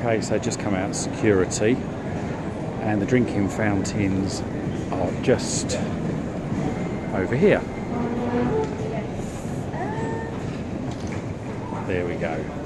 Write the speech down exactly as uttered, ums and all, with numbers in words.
Okay, so just come out of security, and the drinking fountains are just over here. There we go.